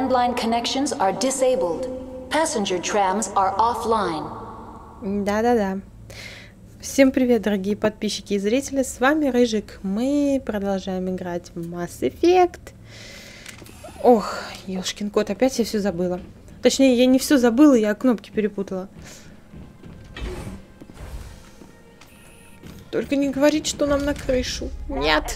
Landline connections are disabled. Passenger trams are offline. Да-да-да. Всем привет, дорогие подписчики и зрители. С вами Рыжик. Мы продолжаем играть в Mass Effect. Ох, ёшкин кот, опять я все забыла. Точнее, я не все забыла, я кнопки перепутала. Только не говорить, что нам на крышу. Нет.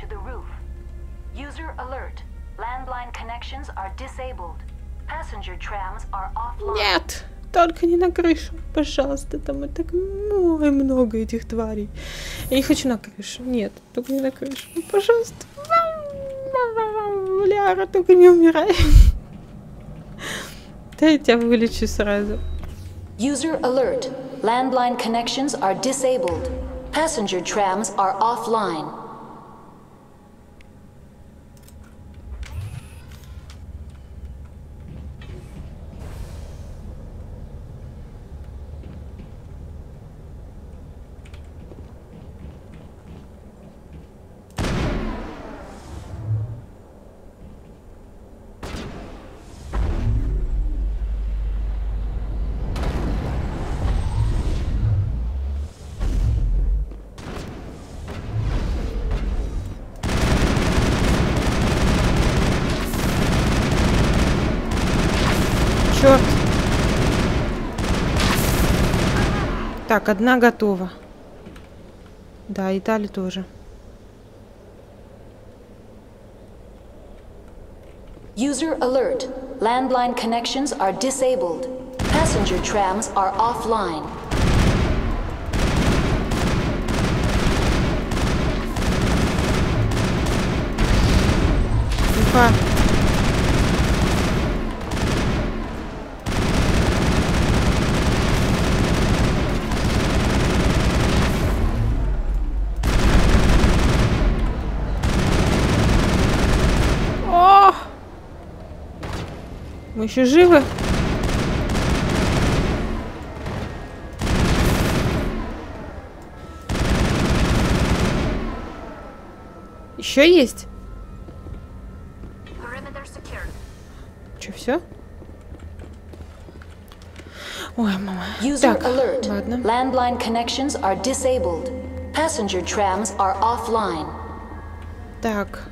Нет. Только не на крышу. Пожалуйста, там и так много этих тварей. Я не хочу на крышу. Нет, только не на крышу. Пожалуйста. Ляра, только не умирай. Да я тебя вылечу сразу. User alert. Landline connections are disabled. Passenger trams are offline. Черт. Так, одна готова. Да, и Тали тоже. User alert. Landline connections are disabled. Passenger trams are offline. Тихо. Мы еще живы? Еще есть? Че, все? Ой, мама. User Так, alert. ладно. Landline connections are disabled. Passenger trams are offline. Так.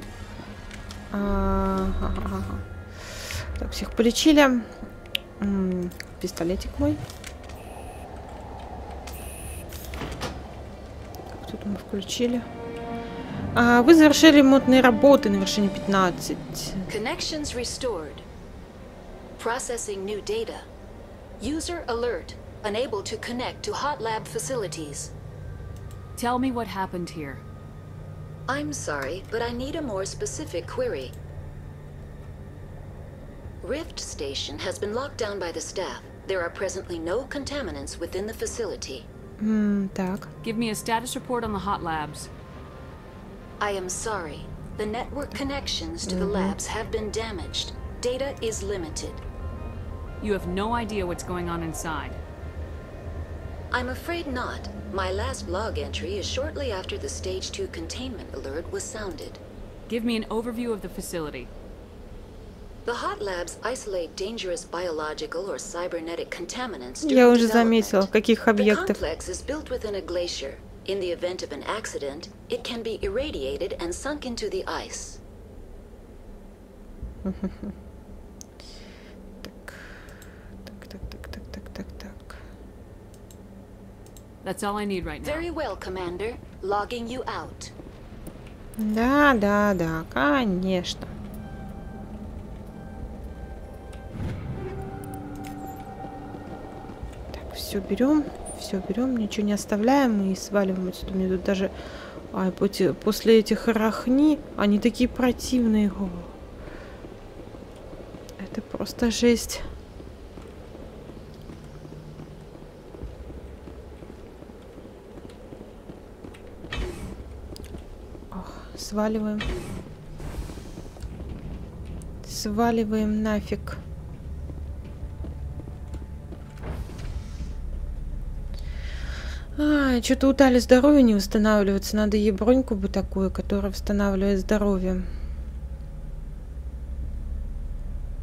Так, всех полечили. Пистолетик мой. Так, тут мы включили. Вы завершили ремонтные работы на вершине 15. Connections restored. Processing new data. User alert. Unable to connect to hot lab facilities. Tell me what happened here. I'm sorry, but I need a more specific query. Rift Station has been locked down by the staff. There are presently no contaminants within the facility. Так. Give me a status report on the hot labs. I am sorry. The network connections to the labs have been damaged. Data is limited. You have no idea what's going on inside. I'm afraid not. My last log entry is shortly after the Stage 2 containment alert was sounded. Give me an overview of the facility. The hot labs isolate dangerous biological or cybernetic contaminants. Я уже заметила, каких объектов. The complex is built within a glacier. In the event of an accident, it can be irradiated and sunk into the ice. Так. That's all I need right now. Very well, Commander. Logging you out. Да, конечно. Так, все берем, ничего не оставляем и сваливаем отсюда. Мне тут даже после этих арахни они такие противные. О, это просто жесть. Сваливаем. Сваливаем нафиг. Что-то у Тали здоровье не восстанавливается. Надо ей броньку бы такую, которая восстанавливает здоровье.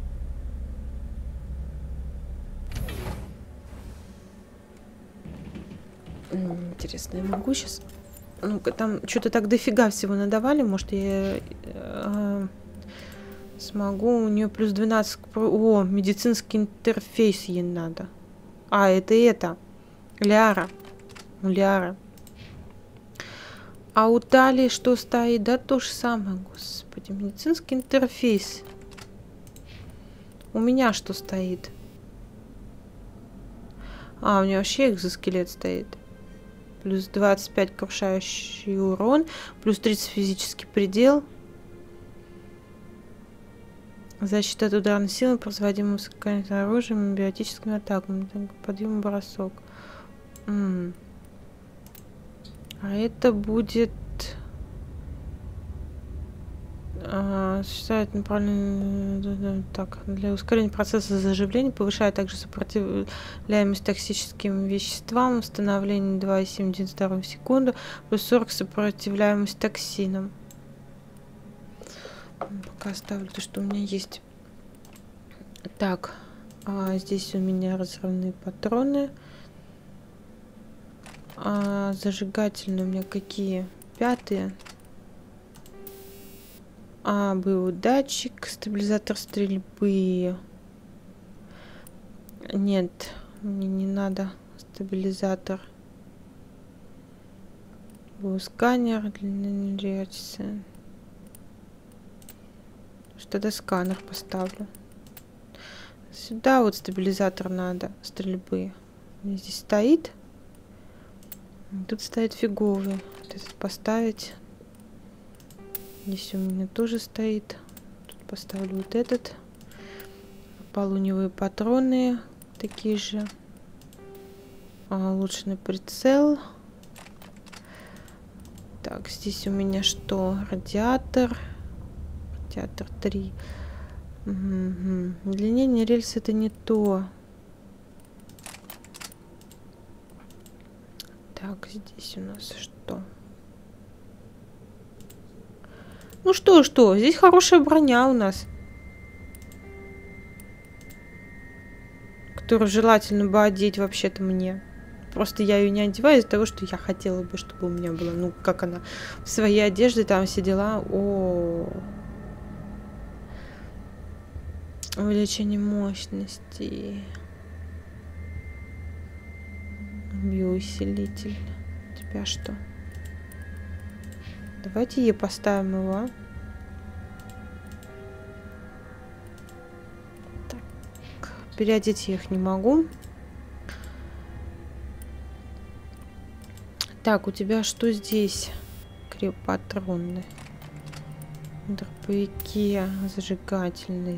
Интересно, я могу сейчас... Ну-ка, там что-то так дофига всего надавали. Может, я смогу. У нее плюс 12... О, медицинский интерфейс ей надо. А, это. Ляра. У Ляра. А у Тали что стоит? Да то же самое, господи. Медицинский интерфейс. У меня что стоит? А, у меня вообще экзоскелет стоит. Плюс 25 крушающий урон. Плюс 30 физический предел. Защита от ударной силы, производимым высококачественным оружием и биотическими атаками. Подъем и бросок. А это будет... Существует направление... Так, для ускорения процесса заживления повышает также сопротивляемость токсическим веществам, восстановление 2,7 в секунду, плюс 40 сопротивляемость токсинам. Пока оставлю то, что у меня есть. Так, здесь у меня разрывные патроны. Зажигательные у меня какие? 5-е. Боевой датчик, стабилизатор стрельбы. Нет, мне не надо стабилизатор. Был сканер для реакции. Тогда сканер поставлю. Сюда вот стабилизатор надо стрельбы. Здесь стоит. Тут стоит фиговый. Вот этот поставить. Здесь у меня тоже стоит. Тут поставлю вот этот. Полуневые патроны. Такие же. Улучшенный прицел. Так, здесь у меня что? Радиатор. Радиатор 3. Удлинение рельс это не то. Так, здесь у нас что? Ну что, здесь хорошая броня у нас. Которую желательно бы одеть вообще-то мне. Просто я ее не одеваю из-за того, что я хотела бы, чтобы у меня была. Ну, как она в своей одежде там все дела. Увеличение мощности. Биоусилитель. У тебя что? Давайте ей поставим его. Так. Переодеть я их не могу. Так, у тебя что здесь? Креппатроны. Дробовики. Зажигательные.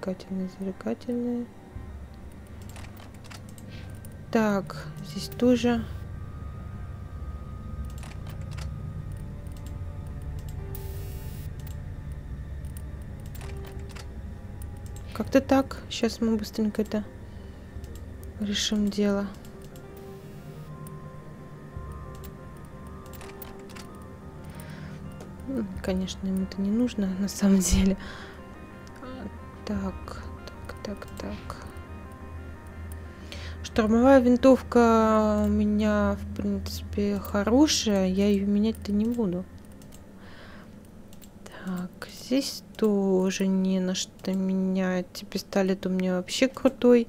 Так, здесь тоже. Как-то так. Сейчас мы быстренько это решим дело. Конечно, им это не нужно на самом деле. Так. Штурмовая винтовка у меня, в принципе, хорошая. Я ее менять-то не буду. Так, здесь тоже не на что менять. Пистолет у меня вообще крутой.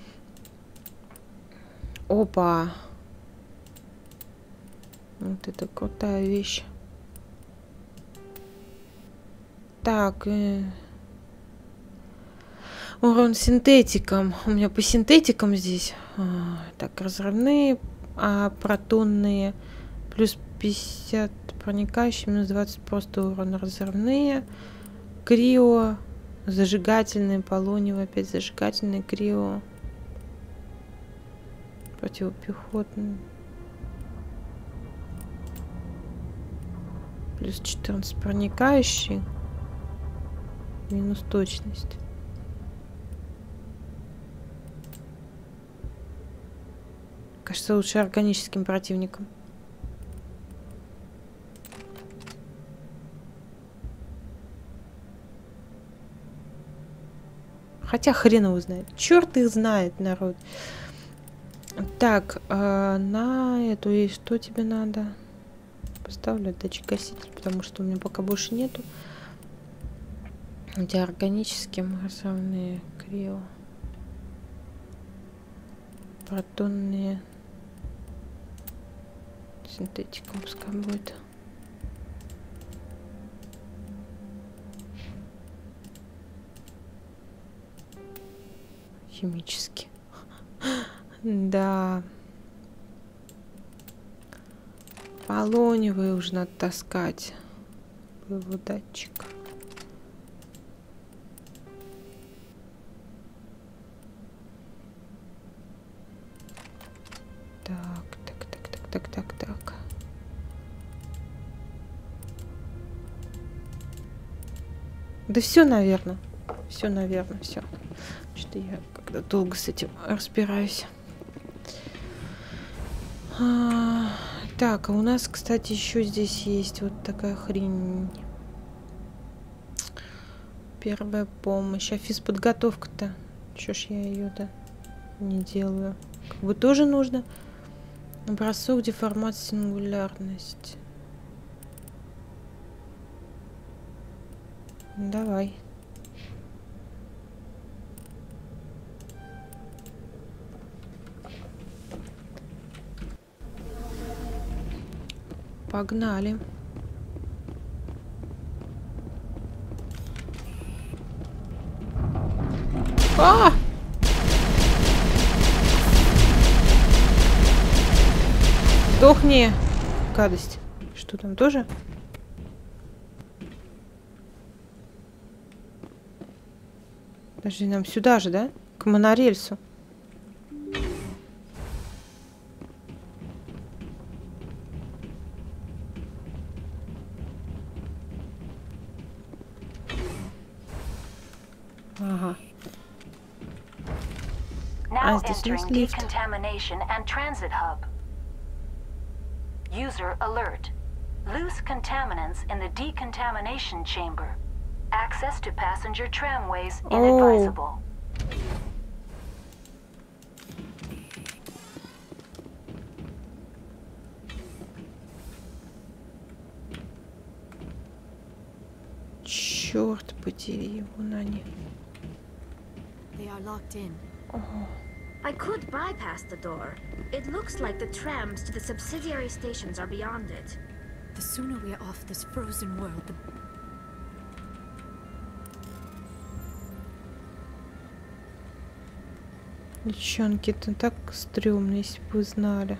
Опа! Вот это крутая вещь. Так, урон синтетикам. У меня по синтетикам здесь. Так, разрывные, протонные. Плюс 50 проникающие, минус 20 просто урон разрывные. Крио. Зажигательные, полониевые, опять зажигательные, крио. Противопехотные. Плюс 14 проникающие. Минус точность. Кажется, лучше органическим противником. Хотя хрен его знает. Черт их знает, народ. Так, на эту и что тебе надо? Поставлю датчик гаситель, потому что у меня пока больше нету. У тебя органические марсовные крио. Протонные. Синтетика пускай будет. Химический. Да. Полониевый уже надо таскать. Его датчик. Так. Да все, наверное. Все. Что-то я когда долго с этим разбираюсь. Так, а у нас, кстати, еще здесь есть вот такая хрень. Первая помощь. А физподготовка-то? Чё ж я ее-то не делаю? Как бы тоже нужно. Бросок, деформация, сингулярность. Давай. Погнали. А! Сдохни, гадость. Что там тоже? Подожди, нам сюда же, да? К монорельсу. Ага. Now здесь у нас entering лифт. decontamination and transit hub. User alert. Loose contaminants in the decontamination chamber. Access to passenger tramways inadvisable. Черт подери его на не. They are locked in. I could bypass the door. It looks like the trams to the subsidiary stations are beyond it. The sooner we are off this frozen world, the... Девчонки, это так стрёмно, если бы вы знали.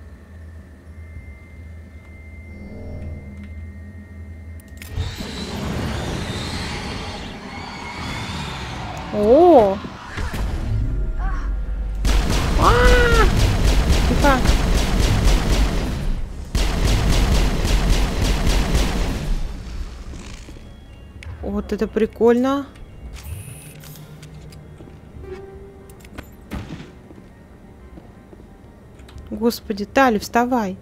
О! Тихо. Вот это прикольно. Господи, Тали, вставай.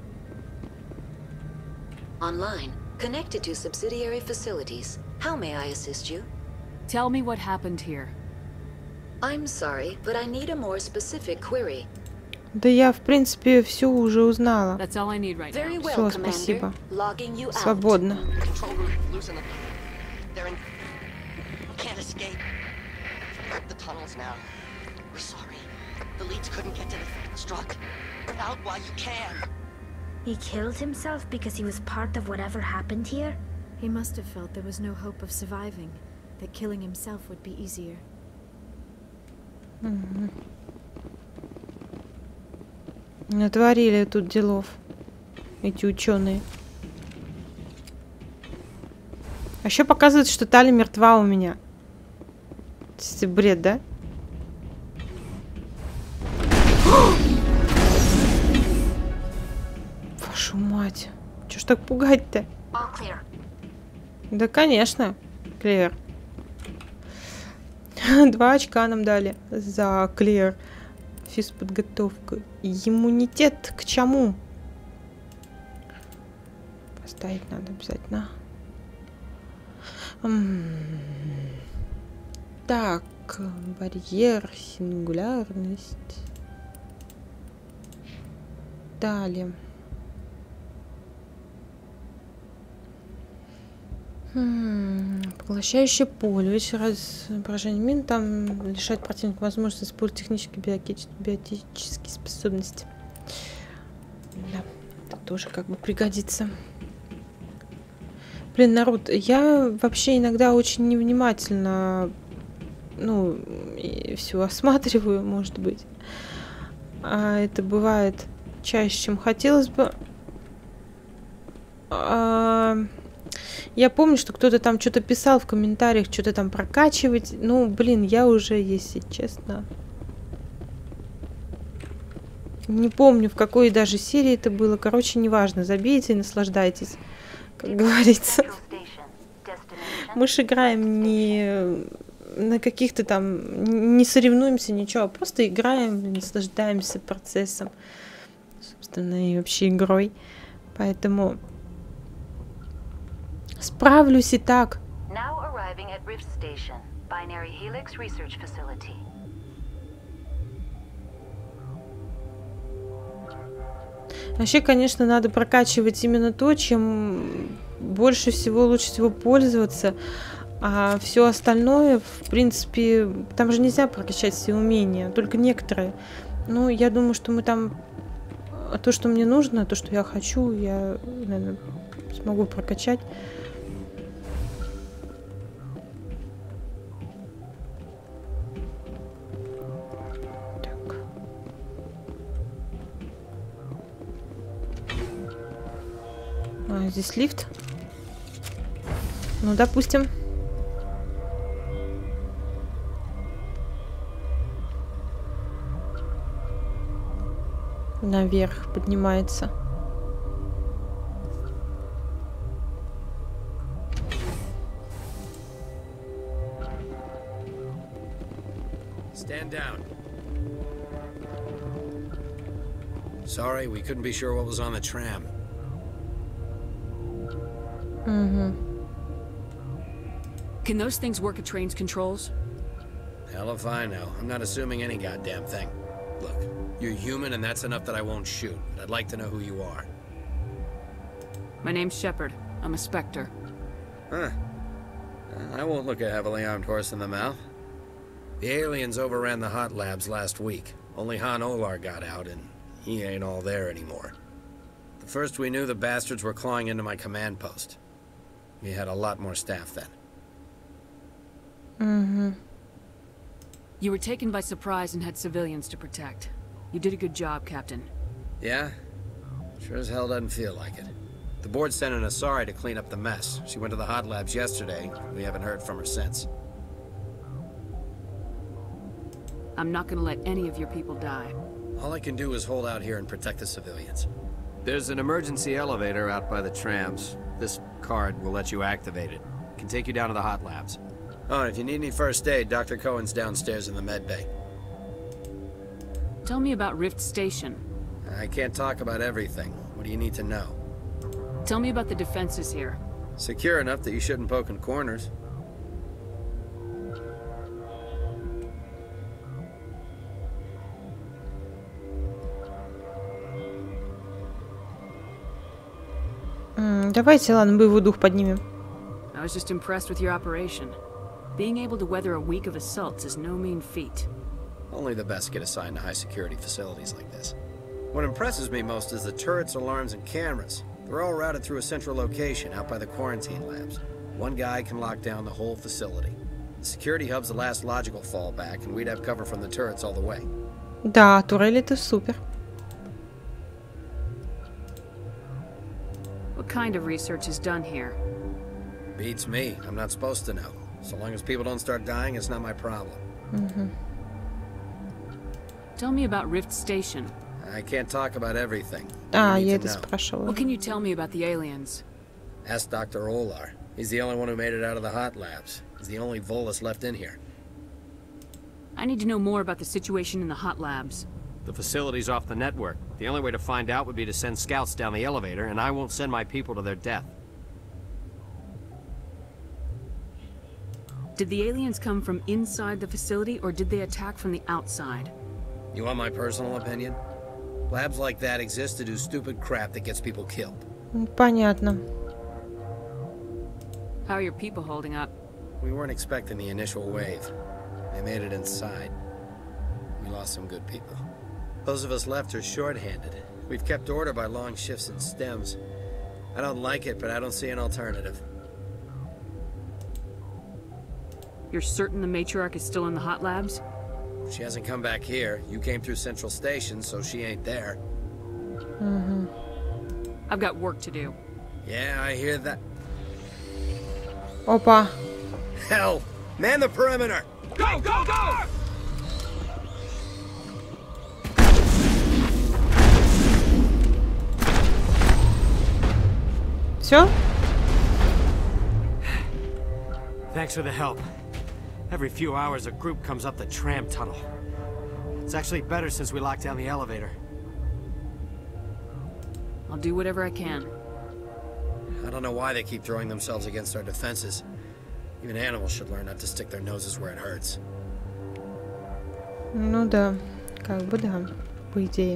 Online. Connected to subsidiary facilities. How may I assist you? Tell me what happened here. I'm sorry, but I need a more specific query. Да я, в принципе, все уже узнала. That's all I need right Very now. well, Всё, Commander. спасибо. Logging you out. Свободно. Control room loosen them. They're in. Can't escape. The tunnels now. We're sorry. The leads couldn't get to the construct. Get out while you can. He killed himself because he was part of whatever happened here? He must have felt there was no hope of surviving, that killing himself would be easier. Натворили тут делов эти ученые. А еще показывает, что Тали мертва у меня. Это бред, да? Вашу мать. Чё ж так пугать-то? All clear. Да, конечно, Клеер. 2 очка нам дали за Клеер. Физподготовка. Иммунитет к чему? Поставить надо обязательно. Так, барьер, сингулярность. Далее. Поглощающее поле. Весь раз поражение мин там лишает противника возможности использовать технические биотические способности. Да, это тоже как бы пригодится. Блин, народ, я вообще иногда очень невнимательно, ну, все осматриваю, может быть. А это бывает чаще, чем хотелось бы. Я помню, что кто-то там что-то писал в комментариях, что-то там прокачивать. Ну, блин, я уже, если честно, не помню, в какой даже серии это было. Короче, неважно, забейте и наслаждайтесь, как говорится. Мы же играем не на каких-то там, не соревнуемся, ничего, а просто играем, наслаждаемся процессом, собственно, и вообще игрой. Поэтому справлюсь и так. Вообще, конечно, надо прокачивать именно то, чем больше всего, лучше всего пользоваться. А все остальное, в принципе, там же нельзя прокачать все умения, только некоторые. Ну, я думаю, что мы там то, что мне нужно, то, что я хочу, я, наверное, смогу прокачать. Здесь лифт. Ну, допустим. Наверх поднимается. Stand down. Sorry, we couldn't be sure what was on the tram. Can those things work at train's controls? Hell if I know. I'm not assuming any goddamn thing. Look, you're human and that's enough that I won't shoot. But I'd like to know who you are. My name's Shepard. I'm a Spectre. Huh. I won't look a heavily armed horse in the mouth. The aliens overran the hot labs last week. Only Han Olar got out and he ain't all there anymore. The first we knew, the bastards were clawing into my command post. We had a lot more staff then. You were taken by surprise and had civilians to protect. You did a good job, Captain. Yeah? Sure as hell doesn't feel like it. The board sent an Asari to clean up the mess. She went to the hot labs yesterday. We haven't heard from her since. I'm not gonna let any of your people die. All I can do is hold out here and protect the civilians. There's an emergency elevator out by the trams. This card will let you activate it. It can take you down to the hot labs. Oh, and if you need any first aid, Dr. Cohen's downstairs in the med bay. Tell me about Rift Station. I can't talk about everything. What do you need to know? Tell me about the defenses here. Secure enough that you shouldn't poke in corners. Давайте, ладно, боевой дух поднимем. I was just impressed with your operation. Being able to weather a week of assaults is no mean feat. Only the best get assigned to high-security facilities like this. What impresses me most is the turrets, alarms, and cameras. They're all routed through a central location out by the quarantine labs. One guy can lock down the whole facility. The security hub's the last logical fallback, and we'd have cover from the turrets all the way. Да, турель это супер. What kind of research is done here? Beats me. I'm not supposed to know. So long as people don't start dying, it's not my problem. Tell me about Rift Station. I can't talk about everything. А, You я need to это know. спрашивала. What can you tell me about the aliens? Ask Dr. Olar. He's the only one who made it out of the hot labs. He's the only Volus left in here. I need to know more about the situation in the hot labs. The facility's off the network. The only way to find out would be to send scouts down the elevator, and I won't send my people to their death. Did the aliens come from inside the facility, or did they attack from the outside? You want my personal opinion? Labs like that exist to do stupid crap that gets people killed. Понятно. How are your people holding up? We weren't expecting the initial wave. They made it inside. We lost some good people. Those of us left are short-handed. We've kept order by long shifts in stems. I don't like it, but I don't see an alternative. You're certain the matriarch is still in the hot labs? She hasn't come back here. You came through Central Station, so she ain't there. Угу. I've got work to do. Yeah, I hear that. Опа. Hell! Man the perimeter! Go, go, go! Все? Thanks for the help. Every few hours a group comes up the tram tunnel. It's actually better since we locked down the elevator. I'll do whatever I can. I don't know why they keep throwing themselves against our defenses. Even animals should learn not to stick their noses where it hurts. Ну да, как бы да, по идее.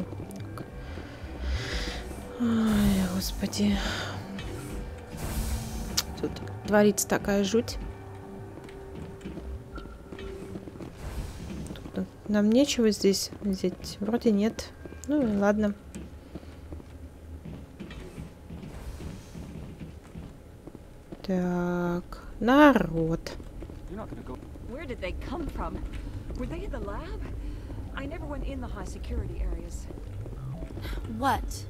Ай, господи. Тут творится такая жуть. Тут нам нечего здесь взять. Вроде нет. Ну и ладно. Так, народ. Where did they come from? Were they in the lab? I never went in the high security areas. What?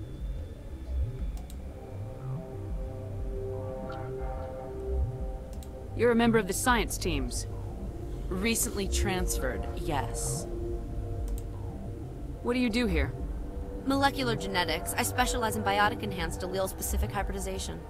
You're a member of the science teams. Recently transferred, yes. What do you do here? Molecular genetics. I specialize in biotic-enhanced allele-specific hybridization.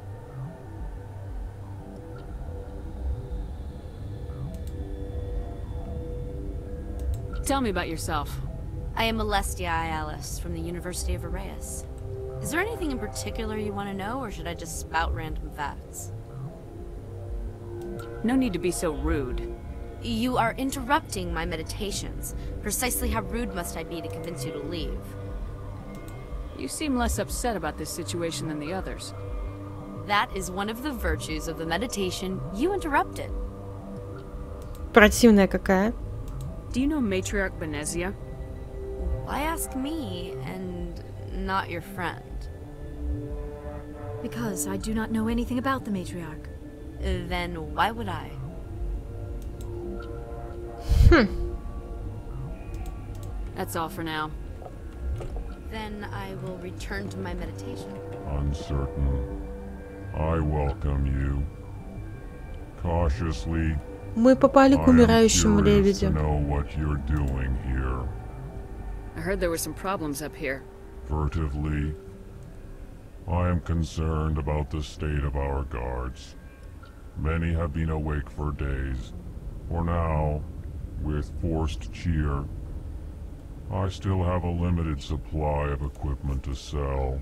Tell me about yourself. I am Alestia Ayalis from the University of Arrayas. Is there anything in particular you want to know, or should I just spout random facts? No need to be so rude. You are interrupting my meditations. Precisely how rude must I be to convince you to leave? You seem less upset about this situation than the others. That is one of the virtues of the meditation you interrupted. Противная какая. Do you know Matriarch Benezia? Why ask me and not your friend? Because I do not know anything about the matriarch. Then why would I? That's all for now. Then I will return to my meditation. Uncertain. I welcome you. Cautiously. Мы попали к умирающему лебедю. I heard there were some problems up here. Furtively. I am concerned about the state of our guards. Many have been awake for days. For now, with forced cheer, I still have a limited supply of equipment to sell.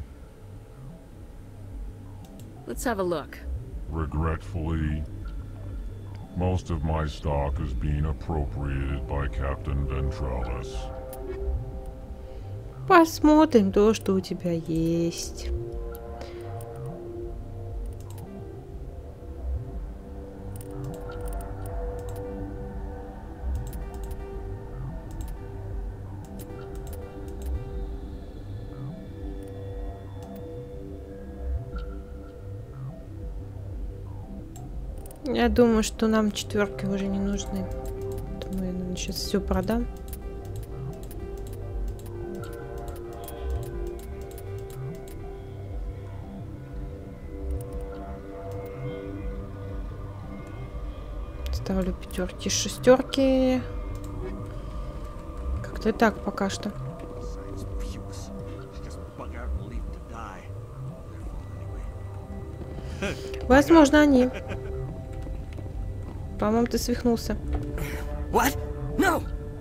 Let's have a look. Regretfully, most of my stock is being appropriated by Captain Ventralis. Посмотрим то, что у тебя есть. Я думаю, что нам четверки уже не нужны. Думаю, я, наверное, сейчас все продам. Ставлю пятерки, шестерки. Как-то так пока что. Возможно, они. По-моему, ты свихнулся. What? No!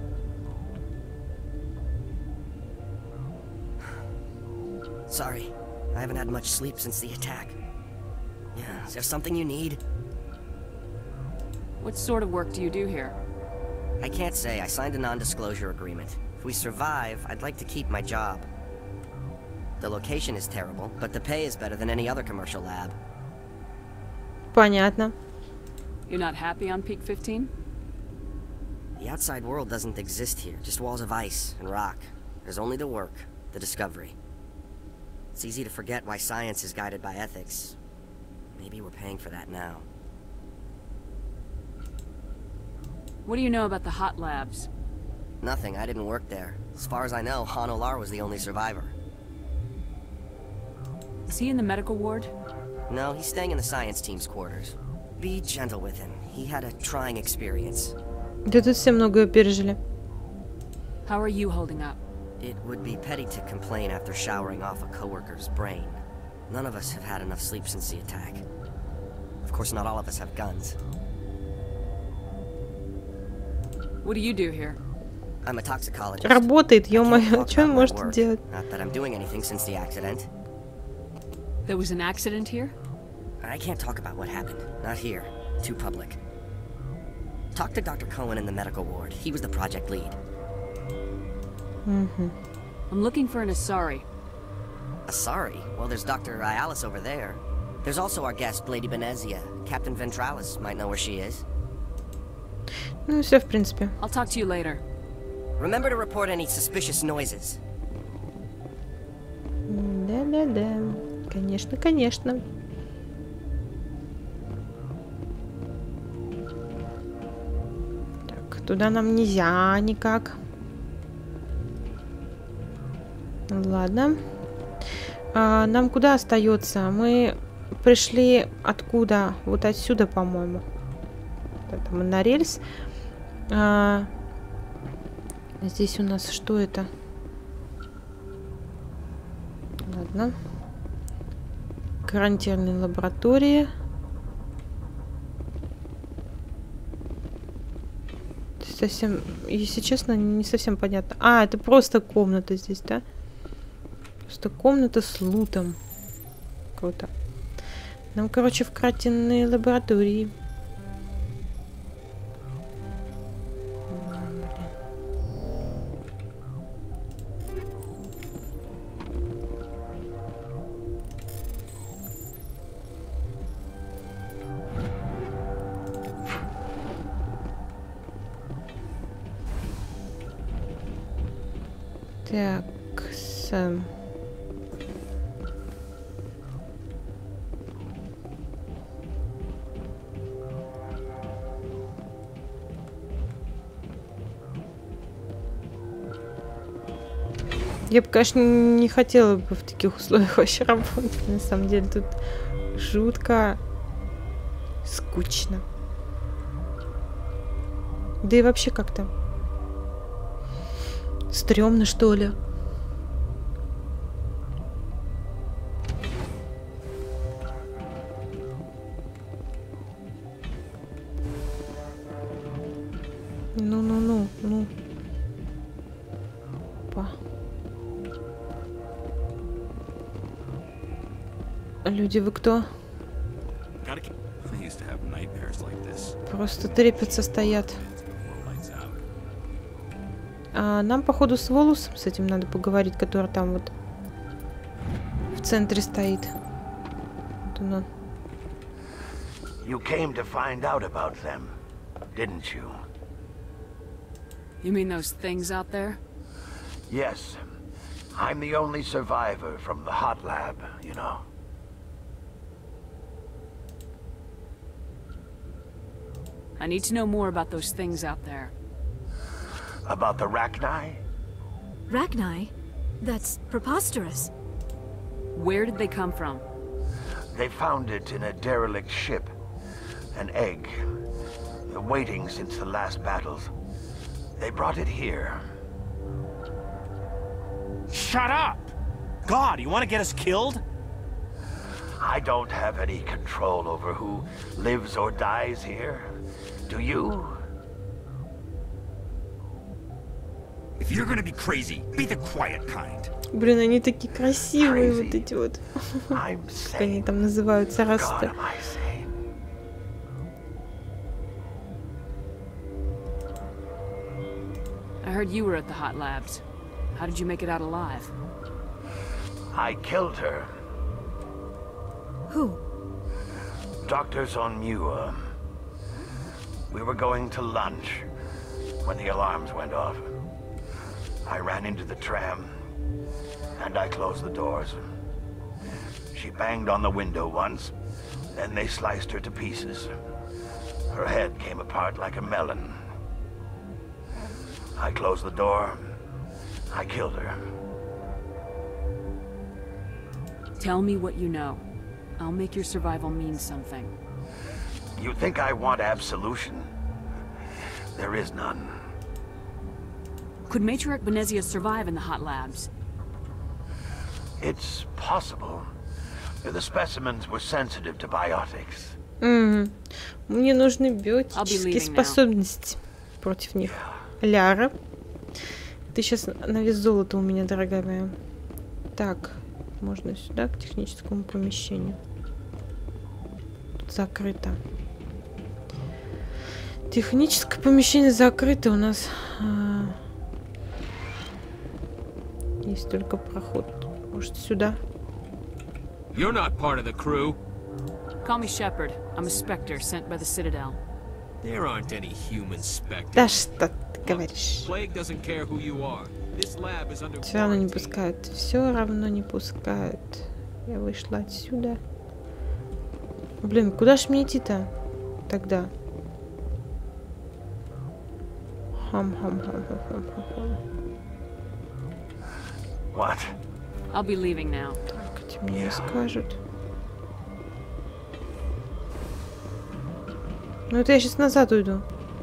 Sorry. I haven't had much sleep since the attack. Yeah, is there something you need? What sort of work do you do here? I can't say. I signed a non-disclosure agreement. If we survive, I'd like to keep my job. The location is terrible, but the pay is better than any other commercial lab. Понятно. You're not happy on Peak 15? The outside world doesn't exist here, just walls of ice and rock. There's only the work, the discovery. It's easy to forget why science is guided by ethics. Maybe we're paying for that now. What do you know about the hot labs? Nothing, I didn't work there. As far as I know, Han Olar was the only survivor. Is he in the medical ward? No, he's staying in the science team's quarters. Be gentle with him. He had a trying experience. Да тут все многое пережили. How are you holding up? It would be petty to complain after showering off a coworker's brain. None of us have had enough sleep since the attack. Of course, not all of us have guns. What do you do here? I'm a toxicologist. Работает, ё-моё, что он может делать? Not that I'm doing anything since the accident. There was an accident here? I can't talk about what happened. Not here. Too public. Talk to Dr. Cohen in the medical ward. He was the project lead. I'm looking for an Asari. Asari? Well, there's Dr. Ayalis over there. There's also our guest, Lady Benezia. Captain Ventralis might know where she is. Ну, все, в принципе. I'll talk to you later. Remember to report any suspicious noises. Да-да-да. Конечно, конечно. Так, туда нам нельзя никак. Ладно. Нам куда остается? Мы пришли откуда? Вот отсюда, по-моему. Это монорельс. Здесь у нас что это? Ладно. Карантинные лаборатории. Совсем, если честно, не совсем понятно. А, это просто комната здесь, да? Просто комната с лутом. Круто. Нам, короче, в карантинные лаборатории. Так, я бы, конечно, не хотела бы в таких условиях вообще работать. На самом деле тут жутко скучно. Да и вообще как-то стрёмно, что ли. Ну. Опа. Люди, вы кто? Просто трепетца стоят. Нам, походу, с Волусом с этим надо поговорить, который там вот в центре стоит. Вот он. You came to find out about them, didn't you? You mean those things out there? Yes. I'm the only survivor from the hot lab, you know. I need to know more about those things out there. About the Rachni? Rachni? That's preposterous. Where did they come from? They found it in a derelict ship. An egg. Waiting since the last battles. They brought it here. Shut up! God, you want to get us killed? I don't have any control over who lives or dies here. Do you? If you're gonna be crazy, be the quiet kind. Блин, они такие красивые, вот эти вот. Как они там называются, расты. I heard you were at the hot labs. How did you make it out alive? I killed her. Who? Dr. Zonmua. We were going to lunch when the alarms went off. I ran into the tram, and I closed the doors. She banged on the window once, then they sliced her to pieces. Her head came apart like a melon. I closed the door. I killed her. Tell me what you know. I'll make your survival mean something. You think I want absolution? There is none. Could Matriarch Benezia survive in the hot labs? It's possible. The specimens were sensitive to biotics. Мне нужны биотические способности против них. Ляра, ты сейчас на вес золота у меня, дорогая моя. Так, можно сюда, к техническому помещению. Тут закрыто. Техническое помещение закрыто у нас. Есть только проход. Может, сюда? You're not part of the crew. Call me Shepard. I'm a Spectre sent by the Citadel. There aren't any human Spectres. Да что ты говоришь? Plague doesn't care who you are. This lab is under Все равно не пускают. Все равно не пускают. Я вышла отсюда. Блин, куда ж мне идти-то тогда? Хам-хам-хам-хам-хам-хам. What? I'll be leaving now. Так, эти мне не скажут. Ну это я сейчас назад уйду.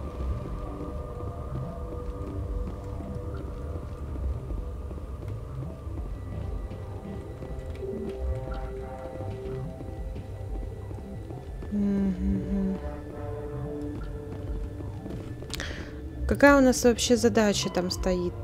Какая у нас вообще задача там стоит?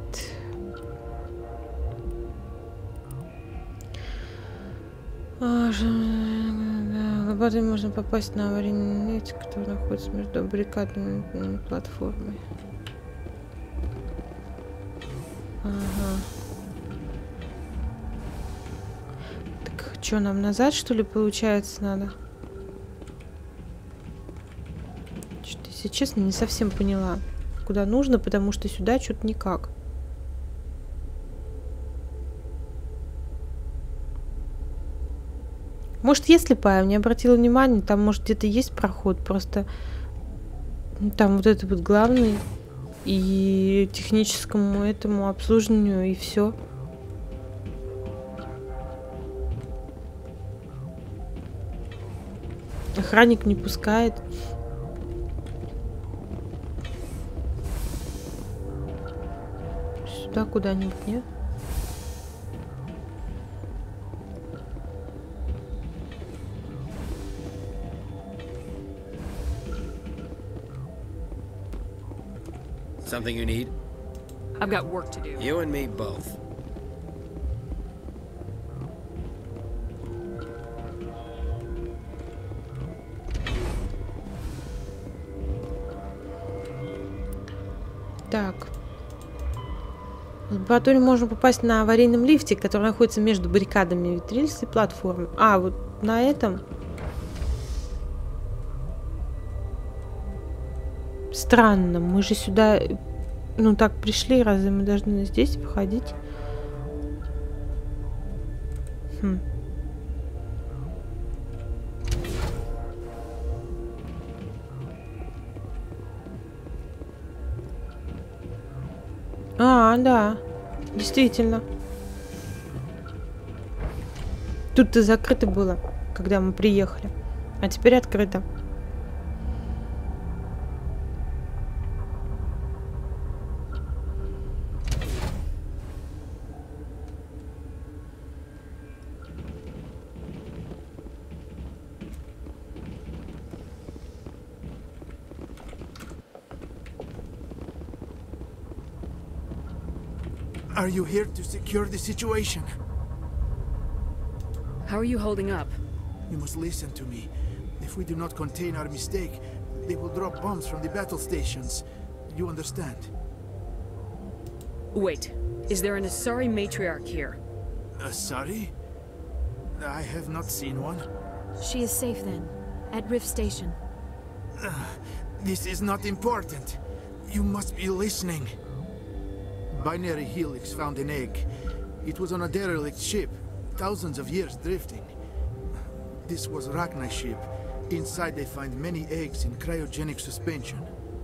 Лопатой можно попасть на аварийный нефть, который находится между баррикадами и платформой. Ага. Так, что, нам назад, что ли, получается, надо? Что-то, если честно, не совсем поняла, куда нужно, потому что сюда что-то никак. Может, я слепая, не обратила внимания, там, может, где-то есть проход, просто там вот это вот главный и техническому этому обслуживанию, и все. Охранник не пускает. Сюда куда-нибудь, нет? Something you need? I've got work to do. You and me both. Так. В лабораторию можно попасть на аварийном лифте, который находится между баррикадами рельс и платформы. А, вот на этом. Странно, мы же сюда, ну так, пришли, разве мы должны здесь походить? Хм. А, да, действительно. Тут-то закрыто было, когда мы приехали, а теперь открыто. Are you here to secure the situation? How are you holding up? You must listen to me. If we do not contain our mistake, they will drop bombs from the battle stations. You understand? Wait, is there an Asari matriarch here? Asari? I have not seen one. She is safe then, at Rift Station. This is not important. You must be listening. Binary Helix found an egg. It was on a derelict ship, thousands of years drifting. This was Rachni's ship. Inside they find many eggs in cryogenic suspension.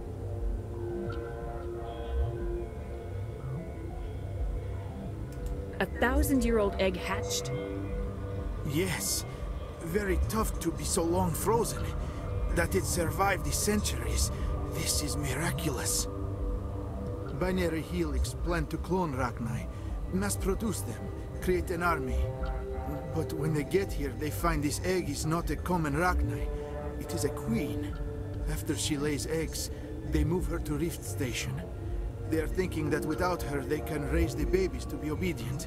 A 1,000-year-old egg hatched? Yes. Very tough to be so long frozen. That it survived the centuries. This is miraculous. Binary Helix planned to clone Rachni, mass produce them, create an army. But when they get here, they find this egg is not a common Rachni. It is a queen. After she lays eggs, they move her to Rift Station. They are thinking that without her, they can raise the babies to be obedient.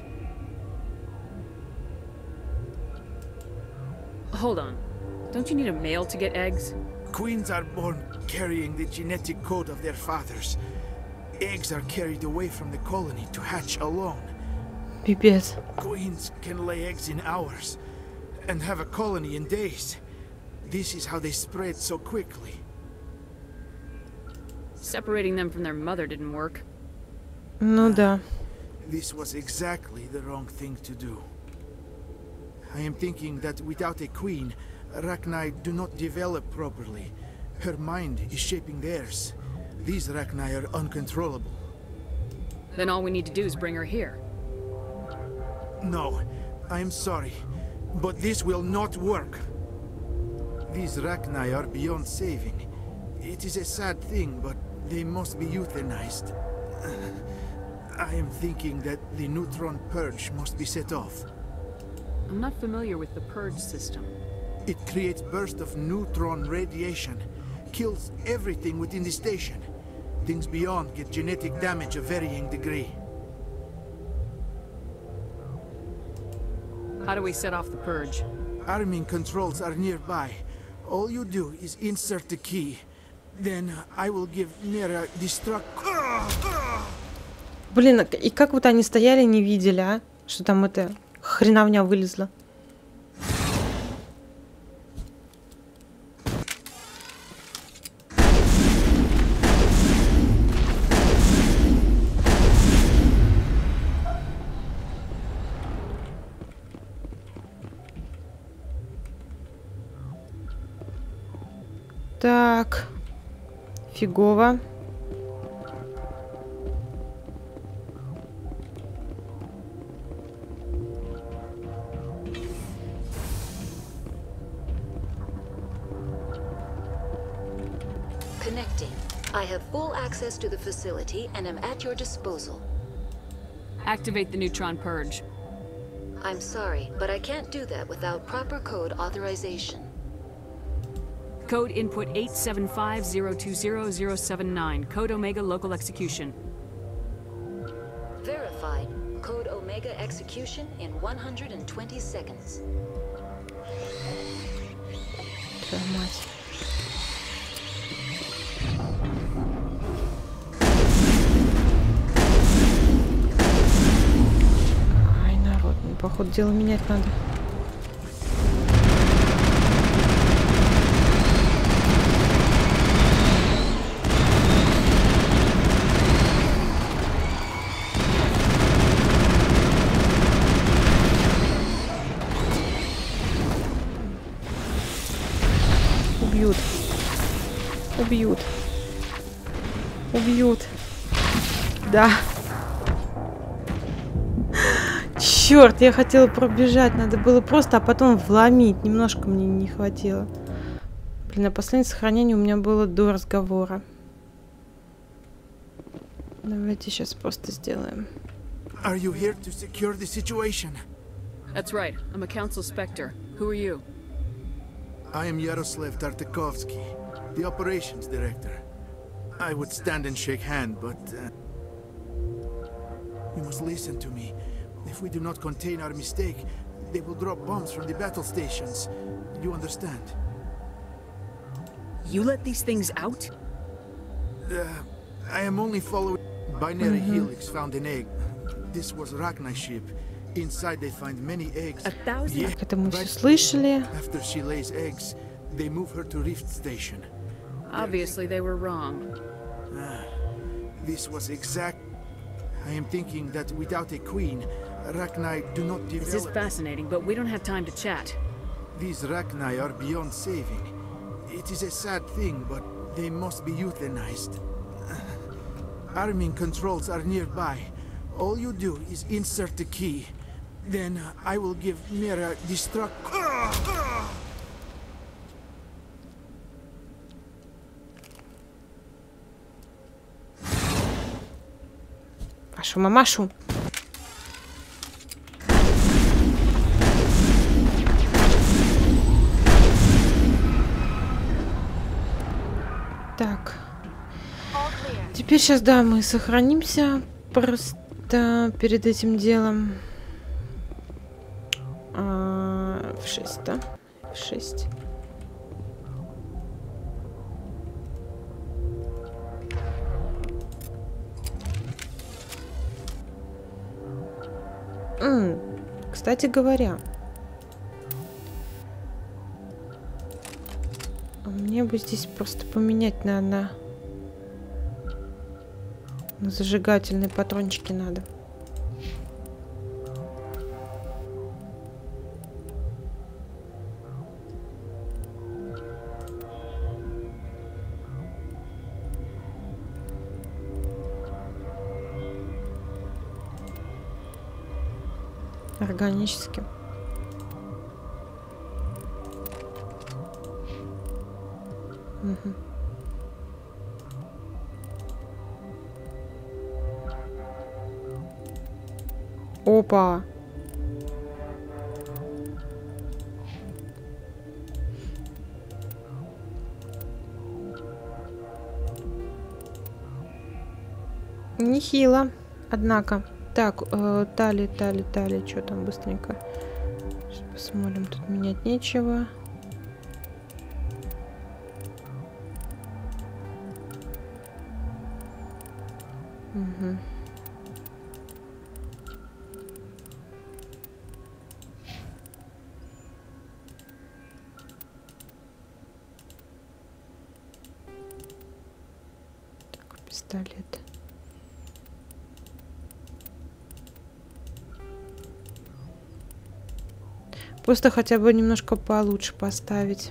Hold on. Don't you need a male to get eggs? Queens are born carrying the genetic code of their fathers. Eggs are carried away from the colony to hatch alone. Пипец. Queens can lay eggs in hours and have a colony in days. This is how they spread so quickly. Separating them from their mother didn't work. Ну да. This was exactly the wrong thing to do. I am thinking that without a queen, Rachni do not develop properly. Her mind is shaping theirs. These Rachni are uncontrollable. Then all we need to do is bring her here. No, I am sorry, but this will not work. These Rachni are beyond saving. It is a sad thing, but they must be euthanized. I am thinking that the neutron purge must be set off. I'm not familiar with the purge system. It creates bursts of neutron radiation, kills everything within the station. Things beyond get genetic damage of varying degree. How do we set off the purge? Arming controls are nearby. All you do is insert the key. Then I will give Nera destruct... Блин, и как вот они стояли, не видели, а? Что там это хреновня вылезла. Так, фигово. Connecting. I have full access to the facility and am at your disposal. Activate the neutron purge. I'm sorry, but I can't do that without proper code authorization. Code input 875020079. Code Omega local execution. Verified. Code Omega execution in 120 seconds. Твою мать. Ай, народ, ну, походу дело менять надо. Убьют. Убьют. Убьют. Да. Черт, я хотела пробежать. Надо было просто, а потом вломить. Немножко мне не хватило. Блин, а последнее сохранение у меня было до разговора. Давайте сейчас просто сделаем. Are you here to secure the situation? That's right. I'm a Council Spectre. Who are you? I am Yaroslav Tartakovsky, the operations director. I would stand and shake hand, but... you must listen to me. If we do not contain our mistake, they will drop bombs from the battle stations. You understand? You let these things out? I am only following... Binary Helix found an egg. This was Rachni's ship. Inside they find many eggs. 1,000? Yeah, Это мы все but слышали. after she lays eggs, they move her to Rift Station. Obviously, they were wrong. This was exact. I am thinking that without a queen, Rachni do not This is develop. fascinating, but we don't have time to chat. These Rachni are beyond saving. It is a sad thing, but they must be euthanized. Arming controls are nearby. All you do is insert the key. Then I will give Mira destruct. Машу, мамашу. Так. Теперь сейчас, да, мы сохранимся просто перед этим делом. В 6, да? В 6. Кстати говоря, мне бы здесь просто поменять на зажигательные патрончики надо. Органически. Угу. Опа. Нехило, однако. Так, Тали, что там быстренько? Сейчас посмотрим, тут менять нечего. Угу. Так, пистолет. Просто хотя бы немножко получше поставить.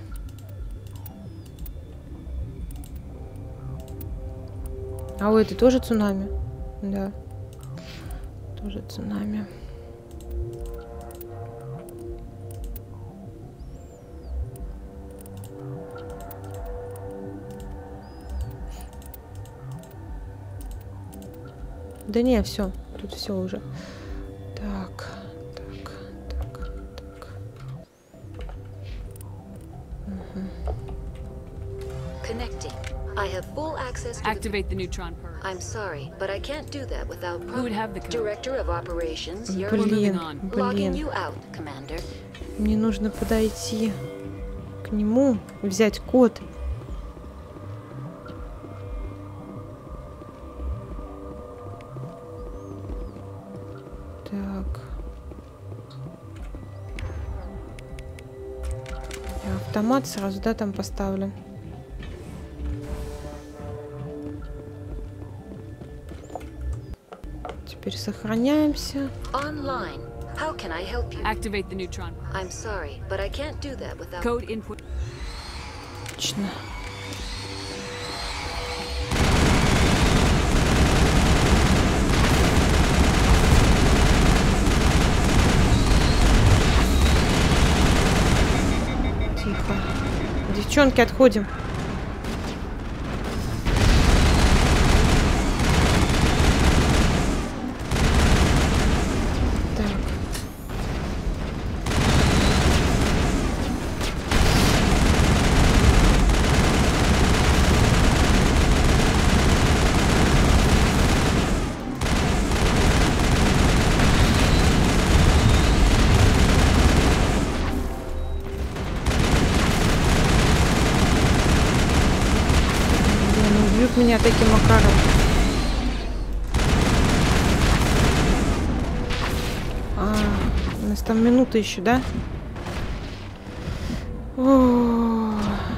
А у этой тоже цунами? Да. Тоже цунами. Да не, все. Тут все уже. Так. Connecting. I have full access to Activate the neutron purge. I'm sorry, but I can't do that without Who would have the code? Director of Operations. You're Блин. logging you out, Commander. Мне нужно подойти к нему, взять код. Так. Я автомат сразу, да, там поставлю. Теперь сохраняемся. Online. How can I help you? Activate the neutron. I'm sorry, but I can't do that without Code input. Отлично. Тихо. Девчонки, отходим. Меня таким макаром. нас там минута еще, да? О.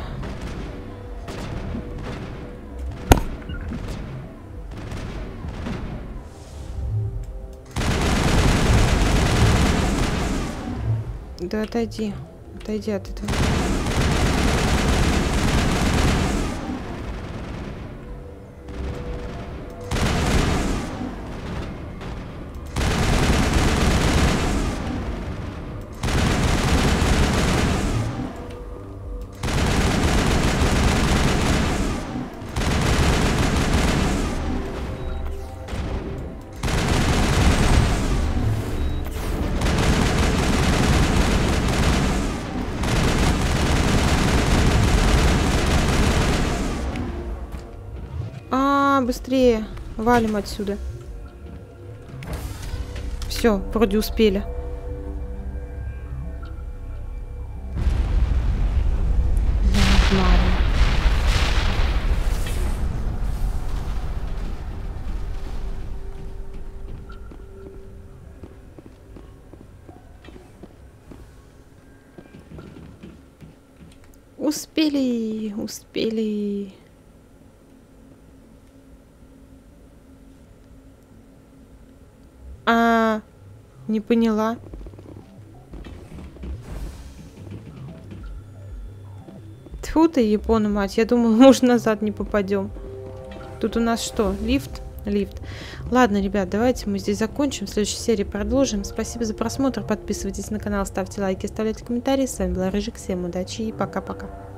Да отойди. Отойди от этого. Быстрее валим отсюда. Все, вроде успели. Ладно. Успели, успели. Не поняла. Тьфу ты, Япона, мать. Я думала, может, назад не попадем. Тут у нас что? Лифт? Лифт. Ладно, ребят, давайте мы здесь закончим. В следующей серии продолжим. Спасибо за просмотр. Подписывайтесь на канал, ставьте лайки, оставляйте комментарии. С вами была Рыжик. Всем удачи и пока-пока.